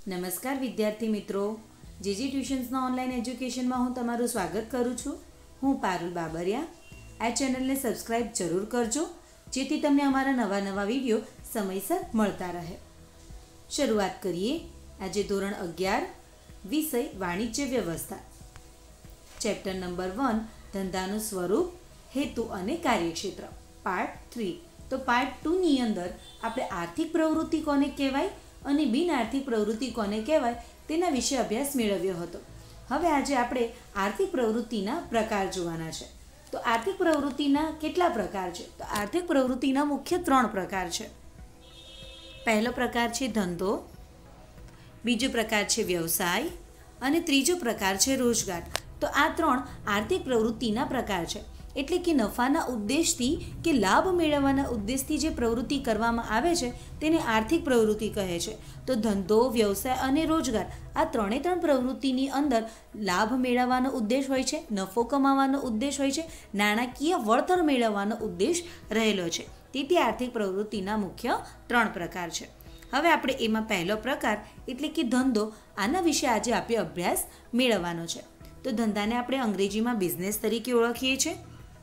નમસ્કાર વિદ્યાર્થી મિત્રો, જીજી ટ્યુશન્સના ઓનલાઈન એજ્યુકેશનમાં હું તમારું સ્વાગત કરું છું. હું પારુલ બાબરિયા. આ ચેનલને સબસ્ક્રાઈબ જરૂર કરજો જેથી તમને અમારા નવા વિડીયો સમયસર મળતા રહે. શરૂઆત કરીએ. આજે ધોરણ 11 વિષય વાણિજ્ય વ્યવસ્થા, ચેપ્ટર નંબર 1 ધંધાનું સ્વરૂપ, હેતુ અને કાર્યક્ષેત્ર, પાર્ટ 3. તો પાર્ટ 2ની અંદર આપણે આર્થિક પ્રવૃત્તિ કોને કહેવાય અને બિન આર્થિક પ્રવૃત્તિ કોને કહેવાય તેના વિશે અભ્યાસ મેળવ્યો હતો. હવે આજે આપણે આર્થિક પ્રવૃત્તિના પ્રકાર જોવાના છે. તો આર્થિક પ્રવૃત્તિના કેટલા પ્રકાર છે? તો આર્થિક પ્રવૃત્તિના મુખ્ય 3 પ્રકાર છે. પહેલો પ્રકાર છે ધંધો, બીજો પ્રકાર છે વ્યવસાય અને ત્રીજો પ્રકાર છે રોજગાર. તો આ 3 આર્થિક પ્રવૃત્તિના પ્રકાર છે. એટલે કે નફાના ઉદ્દેશથી કે લાભ મેળવવાના ઉદ્દેશથી જે પ્રવૃત્તિ કરવામાં આવે છે તેને આર્થિક પ્રવૃત્તિ કહે છે. તો ધંધો, વ્યવસાય અને રોજગાર આ 3 પ્રવૃત્તિની અંદર લાભ મેળવવાનો ઉદ્દેશ હોય છે, નફો કમાવાનો ઉદ્દેશ હોય છે, નાણાકીય વળતર મેળવવાનો ઉદ્દેશ રહેલો છે. તેથી આર્થિક પ્રવૃત્તિના મુખ્ય 3 પ્રકાર છે. હવે આપણે એમાં પહેલો પ્રકાર એટલે કે ધંધો, આના વિશે આજે આપણે અભ્યાસ મેળવવાનો છે. તો ધંધાને આપણે અંગ્રેજીમાં બિઝનેસ તરીકે ઓળખીએ છીએ.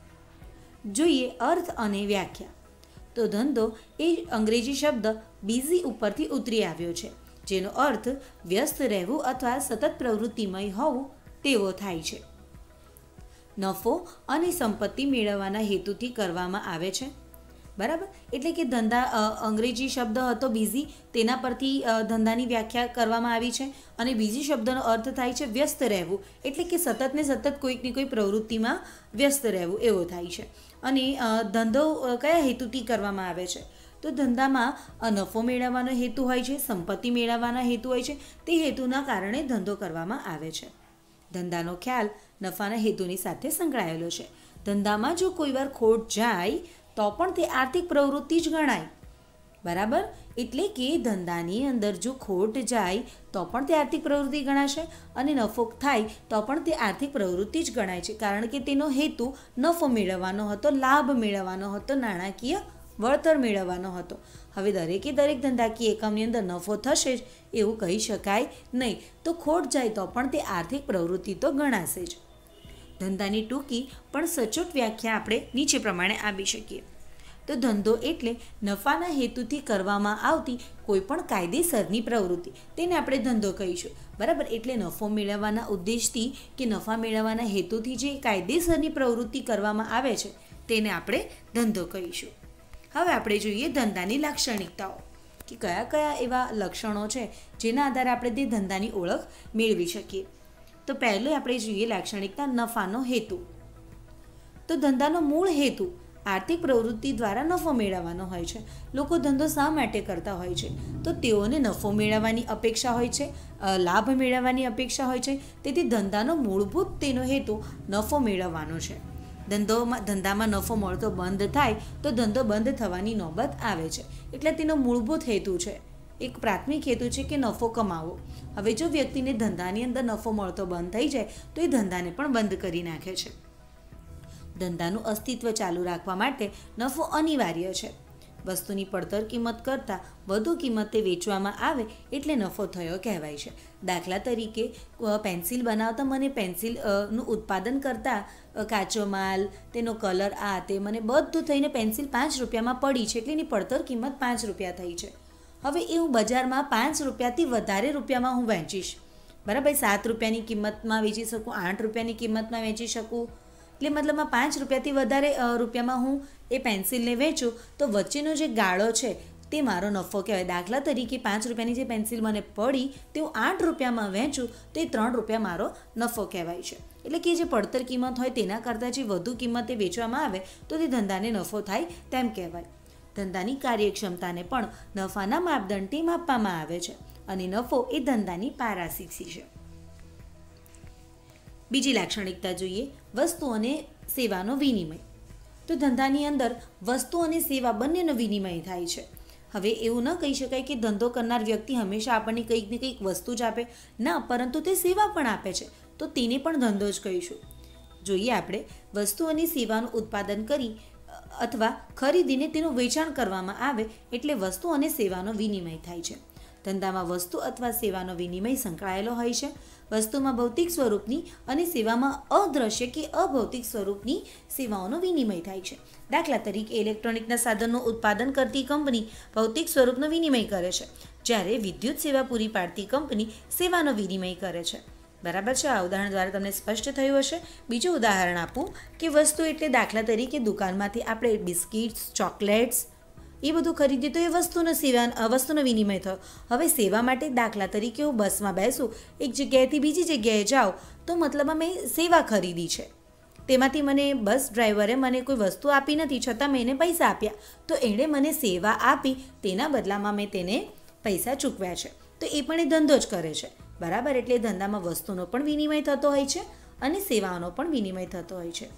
જોઈએ અર્થ અને વ્યાખ્યા. તો ધંધો એ અંગ્રેજી શબ્દ બિઝી ઉપરથી ઉતરી આવ્યો છે, જેનો અર્થ વ્યસ્ત રહેવું અથવા સતત પ્રવૃત્તિમય હોવું તેવો થાય છે. નફો અને સંપત્તિ મેળવવાના હેતુથી કરવામાં આવે છે. બરાબર. એટલે કે ધંધા અંગ્રેજી શબ્દ હતો બિઝી, તેના પરથી ધંધાની વ્યાખ્યા કરવામાં આવી છે. અને બીજી શબ્દનો અર્થ થાય છે વ્યસ્ત રહેવું, એટલે કે સતત ને સતત કોઈક ને કોઈ પ્રવૃત્તિમાં વ્યસ્ત રહેવું એવો થાય છે. અને ધંધો કયા હેતુથી કરવામાં આવે છે? તો ધંધામાં નફો મેળવવાનો હેતુ હોય છે, સંપત્તિ મેળવવાના હેતુ હોય છે. તે હેતુના કારણે ધંધો કરવામાં આવે છે. ધંધાનો ખ્યાલ નફાના હેતુની સાથે સંકળાયેલો છે. ધંધામાં જો કોઈવાર ખોટ જાય તો પણ તે આર્થિક પ્રવૃત્તિ જ ગણાય. બરાબર. એટલે કે ધંધાની અંદર જો ખોટ જાય તો પણ તે આર્થિક પ્રવૃત્તિ ગણાશે અને નફો થાય તો પણ તે આર્થિક પ્રવૃત્તિ જ ગણાય છે, કારણ કે તેનો હેતુ નફો મેળવવાનો હતો, લાભ મેળવવાનો હતો, નાણાકીય વળતર મેળવવાનો હતો. હવે દરેક ધંધાકીય એકમની અંદર નફો થશે જ એવું કહી શકાય નહીં. તો ખોટ જાય તો પણ તે આર્થિક પ્રવૃત્તિ તો ગણાશે જ. ધંધાની ટૂંકી પણ સચોટ વ્યાખ્યા આપણે નીચે પ્રમાણે આપી શકીએ. તો ધંધો એટલે નફાના હેતુથી કરવામાં આવતી કોઈ પણ કાયદેસરની પ્રવૃત્તિ, તેને આપણે ધંધો કહીશું. બરાબર. એટલે નફો મેળવવાના ઉદ્દેશથી કે નફા મેળવવાના હેતુથી જે કાયદેસરની પ્રવૃત્તિ કરવામાં આવે છે તેને આપણે ધંધો કહીશું. હવે આપણે જોઈએ ધંધાની લાક્ષણિકતાઓ, કે કયા કયા એવા લક્ષણો છે જેના આધારે આપણે તે ધંધાની ઓળખ મેળવી શકીએ. તો પહેલું આપણે જોઈએ લાક્ષણિકતા નફાનો હેતુ. તો ધંધાનો મૂળ હેતુ આર્થિક પ્રવૃત્તિ દ્વારા નફો મેળવવાનો હોય છે. લોકો ધંધો શા માટે કરતા હોય છે? તો તેઓને નફો મેળવવાની અપેક્ષા હોય છે, લાભ મેળવવાની અપેક્ષા હોય છે. તેથી ધંધાનો મૂળભૂત તેનો હેતુ નફો મેળવવાનો છે. ધંધામાં નફો મળતો બંધ થાય તો ધંધો બંધ થવાની નોબત આવે છે. એટલે તેનો મૂળભૂત હેતુ છે, એક પ્રાથમિક હેતુ છે કે નફો કમાવો. હવે જો વ્યક્તિને ધંધાની અંદર નફો મળતો બંધ થઈ જાય તો એ ધંધાને પણ બંધ કરી નાખે છે. ધંધાનું અસ્તિત્વ ચાલુ રાખવા માટે નફો અનિવાર્ય છે. વસ્તુની પડતર કિંમત કરતાં વધુ કિંમતે વેચવામાં આવે એટલે નફો થયો કહેવાય છે. દાખલા તરીકે પેન્સિલ બનાવતા મને પેન્સિલનું ઉત્પાદન કરતાં કાચો માલ, તેનો કલર, આ તે મને બધું થઈને પેન્સિલ 5 રૂપિયામાં પડી છે, એટલે એની પડતર કિંમત 5 રૂપિયા થઈ છે. હવે એ હું બજારમાં 5 રૂપિયાથી વધારે રૂપિયામાં હું વેચીશ. બરાબર. 7 રૂપિયાની કિંમતમાં વેચી શકું, 8 રૂપિયાની કિંમતમાં વેચી શકું. એટલે મતલબમાં 5 રૂપિયાથી વધારે રૂપિયામાં હું એ પેન્સિલને વેચું તો વચ્ચેનો જે ગાળો છે તે મારો નફો કહેવાય. દાખલા તરીકે 5 રૂપિયાની જે પેન્સિલ મને પડી તે હું 8 રૂપિયામાં વેચું તો એ 3 રૂપિયા મારો નફો કહેવાય છે. એટલે કે જે પડતર કિંમત હોય તેના કરતાં જે વધુ કિંમતે વેચવામાં આવે તો તે ધંધાને નફો થાય તેમ કહેવાય. ધંધાની કાર્યક્ષમતાને પણ નફાના માપદંડથી માપવામાં આવે છે અને નફો એ ધંધાની પારાશીશી છે. બીજી લાક્ષણિકતા જોઈએ વસ્તુ અને સેવાનો વિનિમય. તો ધંધાની અંદર વસ્તુ અને સેવા બંનેનો વિનિમય થાય છે. હવે એવું ન કહી શકાય કે ધંધો કરનાર વ્યક્તિ હંમેશા આપણને કંઈક ને કંઈક વસ્તુ જ આપે. ના, પરંતુ તે સેવા પણ આપે છે, તો તેને પણ ધંધો જ કહીશું. જોઈએ આપણે વસ્તુ અને સેવાનું ઉત્પાદન કરી અથવા ખરીદીને તેનું વેચાણ કરવામાં આવે એટલે વસ્તુ અને સેવાનો વિનિમય થાય છે. ધંધામાં વસ્તુ અથવા સેવાનો વિનિમય સંકળાયેલો હોય છે. વસ્તુમાં ભૌતિક સ્વરૂપની અને સેવામાં અદ્રશ્ય કે અભૌતિક સ્વરૂપની સેવાઓનો વિનિમય થાય છે. દાખલા તરીકે ઇલેક્ટ્રોનિકના સાધનનું ઉત્પાદન કરતી કંપની ભૌતિક સ્વરૂપનો વિનિમય કરે છે, જ્યારે વિદ્યુત સેવા પૂરી પાડતી કંપની સેવાનો વિનિમય કરે છે. બરાબર છે? આ ઉદાહરણ દ્વારા તમને સ્પષ્ટ થયું હશે. બીજું ઉદાહરણ આપું કે વસ્તુ એટલે દાખલા તરીકે દુકાનમાંથી આપણે બિસ્કિટ્સ, ચોકલેટ્સ એ બધું ખરીદીએ તો એ વસ્તુનો વિનિમય થયો. હવે સેવા માટે દાખલા તરીકે હું બસમાં બેસું, એક જગ્યાએથી બીજી જગ્યાએ જાઉં, તો મતલબમાં મેં સેવા ખરીદી છે. તેમાંથી મને બસ ડ્રાઈવરે મને કોઈ વસ્તુ આપી નથી, છતાં મેં એને પૈસા આપ્યા, તો એણે મને સેવા આપી, તેના બદલામાં મેં તેને પૈસા ચૂકવ્યા છે. તો એ પણ એ ધંધો જ કરે છે. બરાબર? એટલે ધંધામાં વસ્તુનો પણ વિનિમય થતો હોય છે અને સેવાઓનો પણ વિનિમય થતો હોય છે.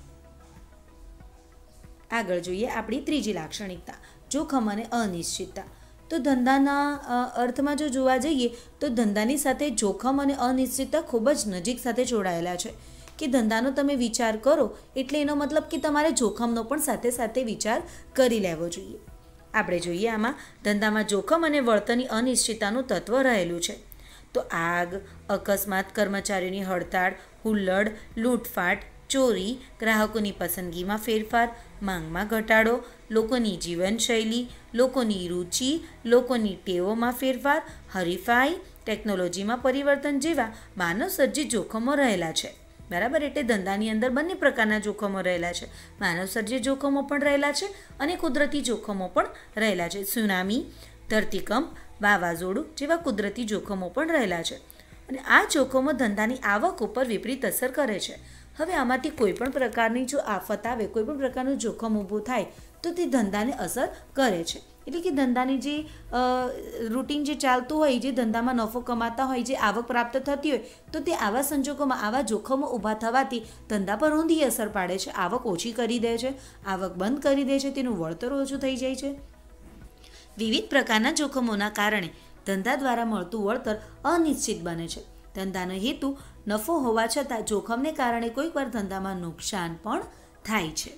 આગળ જોઈએ આપણી ત્રીજી લાક્ષણિકતા, જોખમ અને અનિશ્ચિતતા. તો ધંધાના અર્થમાં જો જોવા જઈએ તો ધંધાની સાથે જોખમ અને અનિશ્ચિતતા ખૂબ જ નજીક સાથે જોડાયેલા છે. કે ધંધાનો તમે વિચાર કરો એટલે એનો મતલબ કે તમારે જોખમનો પણ સાથે સાથે વિચાર કરી લેવો જોઈએ. આપણે જોઈએ આમાં ધંધામાં જોખમ અને વળતરની અનિશ્ચિતતાનું તત્વ રહેલું છે. તો આગ, અકસ્માત, કર્મચારીઓની હડતાળ, હુલ્લડ, લૂંટફાટ, ચોરી, ગ્રાહકોની પસંદગીમાં ફેરફાર, માંગમાં ઘટાડો, લોકોની જીવનશૈલી, લોકોની રુચિ, લોકોની ટેવોમાં ફેરફાર, હરીફાઈ, ટેકનોલોજીમાં પરિવર્તન જેવા માનવસર્જિત જોખમો રહેલા છે. બરાબર? એટલે ધંધાની અંદર બંને પ્રકારના જોખમો રહેલા છે. માનવસર્જિત જોખમો પણ રહેલા છે અને કુદરતી જોખમો પણ રહેલા છે. સુનામી, ધરતીકંપ, વાવાઝોડું જેવા કુદરતી જોખમો પણ રહેલા છે. અને આ જોખમો ધંધાની આવક ઉપર વિપરીત અસર કરે છે. હવે આમાંથી કોઈ પણ પ્રકારની જો આફત આવે, કોઈ પણ પ્રકારનું જોખમ ઊભું થાય તો તે ધંધાને અસર કરે છે. એટલે કે ધંધાની જે રૂટીન જે ચાલતું હોય, જે ધંધામાં નફો કમાતા હોય, જે આવક પ્રાપ્ત થતી હોય, તો તે આવા સંજોગોમાં આવા જોખમો ઊભા થવાથી ધંધા પર ઊંધી અસર પાડે છે. આવક ઓછી કરી દે છે, આવક બંધ કરી દે છે, તેનું વળતર ઓછું થઈ જાય છે. વિવિધ પ્રકારના જોખમોના કારણે ધંધા દ્વારા મળતું વળતર અનિશ્ચિત બને છે. ધંધાનો હેતુ નફો હોવા છતાં જોખમને કારણે કોઈક વાર ધંધામાં નુકસાન પણ થાય છે.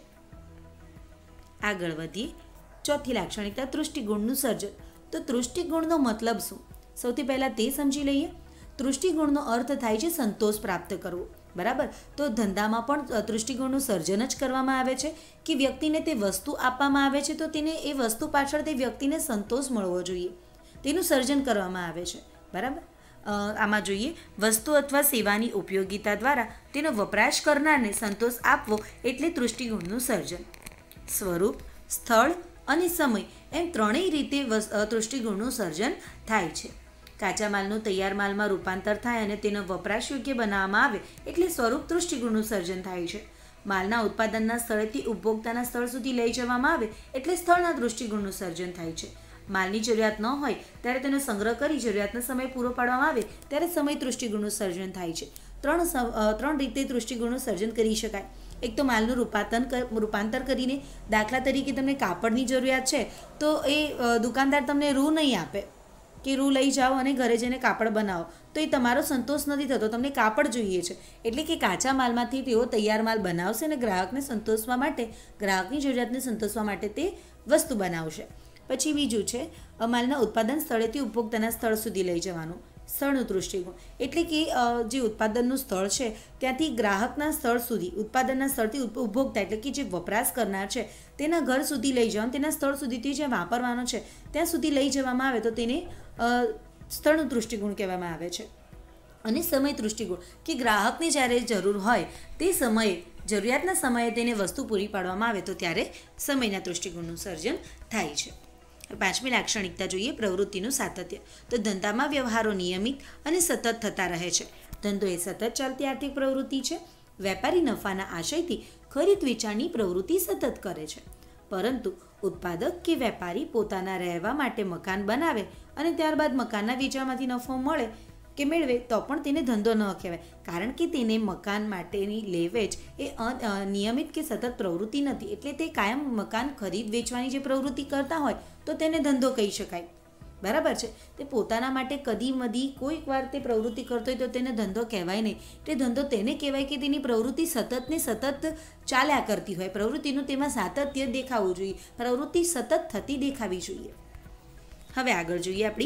આગળ વધીએ. ચોથી લાક્ષણિકતા, તૃષ્ટિગુણનું સર્જન. તો તૃષ્ટિગુણનો મતલબ શું? સૌથી પહેલાં તે સમજી લઈએ. તૃષ્ટિગુણનો અર્થ થાય છે સંતોષ પ્રાપ્ત કરવો. બરાબર? તો ધંધામાં પણ તૃષ્ટિગુણનું સર્જન જ કરવામાં આવે છે કે વ્યક્તિને તે વસ્તુ આપવામાં આવે છે તો તેને એ વસ્તુ પાછળ તે વ્યક્તિને સંતોષ મળવો જોઈએ, તેનું સર્જન કરવામાં આવે છે. બરાબર? આમાં જોઈએ વસ્તુ અથવા સેવાની ઉપયોગિતા દ્વારા તેનો વપરાશ કરનારને સંતોષ આપવો એટલે તૃષ્ટિગુણનું સર્જન. સ્વરૂપ, સ્થળ અને સમય એમ ત્રણેય રીતે તૃષ્ટિગુણનું સર્જન થાય છે. કાચા માલનું તૈયાર માલમાં રૂપાંતર થાય અને તેનો વપરાશ યોગ્ય બનાવવામાં આવે એટલે સ્વરૂપ તૃષ્ટિગુણનું સર્જન થાય છે. માલના ઉત્પાદનના સ્થળેથી ઉપભોક્તાના સ્થળ સુધી લઈ જવામાં આવે એટલે સ્થળના તૃષ્ટિગુણનું સર્જન થાય છે. માલની જરૂરિયાત ન હોય ત્યારે તેનો સંગ્રહ કરી જરૂરિયાતનો સમય પૂરો પાડવામાં આવે ત્યારે સમય તૃષ્ટિગુણનું સર્જન થાય છે. ત્રણ રીતે તૃષ્ટિગુણનું સર્જન કરી શકાય. એક તો માલનું રૂપાંતર કરીને, દાખલા તરીકે તમને કાપડની જરૂરિયાત છે તો એ દુકાનદાર તમને રૂ નહીં આપે કે રૂ લઈ જાઓ અને ઘરે જઈને કાપડ બનાવો, તો એ તમારો સંતોષ નથી થતો, તમને કાપડ જોઈએ છે. એટલે કે કાચા માલમાંથી તેઓ તૈયાર માલ બનાવશે અને ગ્રાહકને સંતોષવા માટે, ગ્રાહકની જરૂરિયાતને સંતોષવા માટે તે વસ્તુ બનાવશે. પછી બીજું છે માલના ઉત્પાદન સ્થળેથી ઉપભોક્તાના સ્થળ સુધી લઈ જવાનું, સ્થળનું તૃષ્ટિગુણ. એટલે કે જે ઉત્પાદનનું સ્થળ છે ત્યાંથી ગ્રાહકના સ્થળ સુધી, ઉત્પાદનના સ્થળથી ઉપભોક્તા એટલે કે જે વપરાશ કરનાર છે તેના ઘર સુધી લઈ જવાનું, તેના સ્થળ સુધીથી જે વાપરવાનો છે ત્યાં સુધી લઈ જવામાં આવે તો તેને સ્થળનું તૃષ્ટિગુણ કહેવામાં આવે છે. અને સમય તૃષ્ટિગુણ કે ગ્રાહકને જ્યારે જરૂર હોય તે સમયે, જરૂરિયાતના સમયે તેને વસ્તુ પૂરી પાડવામાં આવે તો ત્યારે સમયના તૃષ્ટિગુણનું સર્જન થાય છે. પાંચમી લાક્ષણિકતા જોઈએ, પ્રવૃત્તિનું સાતત્ય. તો ધંધામાં વ્યવહારો નિયમિત અને સતત થતા રહે છે. ધંધો એ સતત ચાલતી આર્થિક પ્રવૃત્તિ છે. વેપારી નફાના આશયથી ખરીદ વેચાણની પ્રવૃત્તિ સતત કરે છે. પરંતુ ઉત્પાદક કે વેપારી પોતાના રહેવા માટે મકાન બનાવે અને ત્યારબાદ મકાનના વેચાણમાંથી નફો મળે કે મેળવે તો પણ તેને ધંધો ન કહેવાય, કારણ કે તેને મકાન માટેની લેવેચ એ નિયમિત કે સતત પ્રવૃત્તિ નથી. એટલે તે કાયમ મકાન ખરીદ વેચવાની જે પ્રવૃત્તિ કરતા હોય તો તેને ધંધો કહી શકાય. બરાબર છે? તે પોતાના માટે કદી મદી કોઈક વાર તે પ્રવૃત્તિ કરતો હોય તો તેને ધંધો કહેવાય નહીં. તે ધંધો તેને કહેવાય કે તેની પ્રવૃત્તિ સતત ને સતત ચાલ્યા કરતી હોય, પ્રવૃત્તિનું તેમાં સાતત્ય દેખાવું જોઈએ, પ્રવૃત્તિ સતત થતી દેખાવી જોઈએ. હવે આગળ જોઈએ આપણી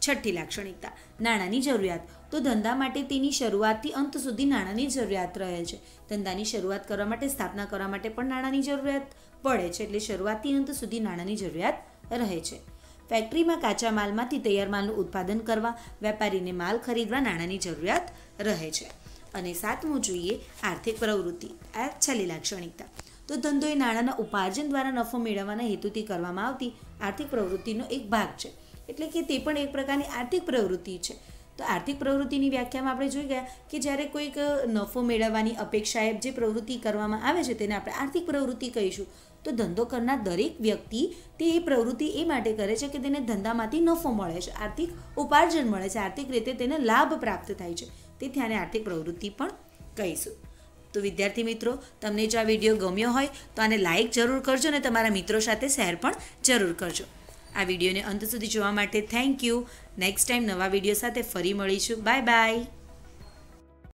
છઠ્ઠી લાક્ષણિકતા નાણાંની જરૂરિયાત. તો ધંધા માટે તેની શરૂઆતથી અંત સુધી નાણાંની જરૂરિયાત રહે છે. ધંધાની શરૂઆત કરવા માટે, સ્થાપના કરવા માટે પણ નાણાંની જરૂરિયાત પડે છે. એટલે શરૂઆતથી અંત સુધી નાણાંની જરૂરિયાત રહે છે. ફેક્ટરીમાં કાચા માલમાંથી તૈયાર માલનું ઉત્પાદન કરવા, વેપારીને માલ ખરીદવા નાણાંની જરૂરિયાત રહે છે. અને સાતમું જોઈએ આર્થિક પ્રવૃત્તિ. આ છેલ્લી લાક્ષણિકતા. તો ધંધો એ નાણાંના ઉપાર્જન દ્વારા નફો મેળવવાના હેતુથી કરવામાં આવતી આર્થિક પ્રવૃત્તિનો એક ભાગ છે. એટલે કે તે પણ એક પ્રકારની આર્થિક પ્રવૃત્તિ છે. તો આર્થિક પ્રવૃત્તિની વ્યાખ્યામાં આપણે જોઈ ગયા કે જ્યારે કોઈક નફો મેળવવાની અપેક્ષાએ જે પ્રવૃત્તિ કરવામાં આવે છે તેને આપણે આર્થિક પ્રવૃત્તિ કહીશું. તો ધંધો કરનાર દરેક વ્યક્તિ તે એ પ્રવૃત્તિ એ માટે કરે છે કે તેને ધંધામાંથી નફો મળે છે, આર્થિક ઉપાર્જન મળે છે, આર્થિક રીતે તેને લાભ પ્રાપ્ત થાય છે. તેથી આને આર્થિક પ્રવૃત્તિ પણ કહીશું. તો વિદ્યાર્થી મિત્રો, તમને જો આ વિડીયો ગમ્યો હોય તો આને લાઇક જરૂર કરજો અને તમારા મિત્રો સાથે શેર પણ જરૂર કરજો. આ વિડીયોને અંત સુધી જોવા માટે થેન્ક યુ. નેક્સ્ટ ટાઈમ નવા વિડીયો સાથે ફરી મળીશું. Bye by.